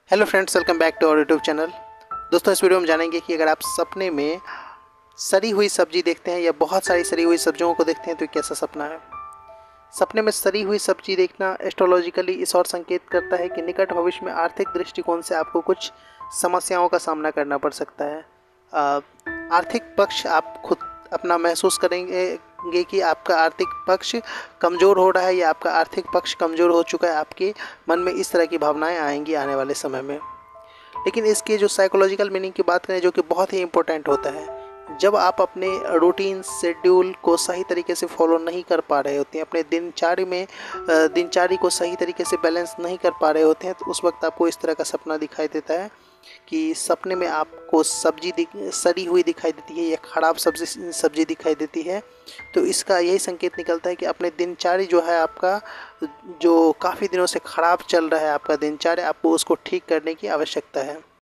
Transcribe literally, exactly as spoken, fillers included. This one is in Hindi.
Hello friends, welcome back to our YouTube channel. दोस्तों, इस वीडियो में जानेंगे कि अगर आप सपने में सड़ी हुई सब्जी देखते हैं या बहुत सारी सड़ी हुई सब्जियों को देखते हैं तो कैसा सपना है। सपने में सड़ी हुई सब्जी देखना एस्ट्रोलॉजिकली इस और संकेत करता है कि निकट भविष्य में आर्थिक दृष्टिकोण से आपको कुछ समस्याओं का सामना करना पड़ सकता है। आ, आर्थिक पक्ष आप खुद अपना महसूस करेंगे कि आपका आर्थिक पक्ष कमज़ोर हो रहा है या आपका आर्थिक पक्ष कमज़ोर हो चुका है। आपके मन में इस तरह की भावनाएं आएंगी आने वाले समय में। लेकिन इसके जो साइकोलॉजिकल मीनिंग की बात करें, जो कि बहुत ही इम्पोर्टेंट होता है, जब आप अपने रूटीन शेड्यूल को सही तरीके से फॉलो नहीं कर पा रहे होते हैं, अपने दिनचर्या में दिनचर्या को सही तरीके से बैलेंस नहीं कर पा रहे होते हैं, तो उस वक्त आपको इस तरह का सपना दिखाई देता है कि सपने में आपको सब्जी सड़ी हुई दिखाई देती है या ख़राब सब्जी सब्जी दिखाई देती है। तो इसका यही संकेत निकलता है कि अपने दिनचर्या जो है आपका, जो काफ़ी दिनों से ख़राब चल रहा है आपका दिनचर्या, आपको उसको ठीक करने की आवश्यकता है।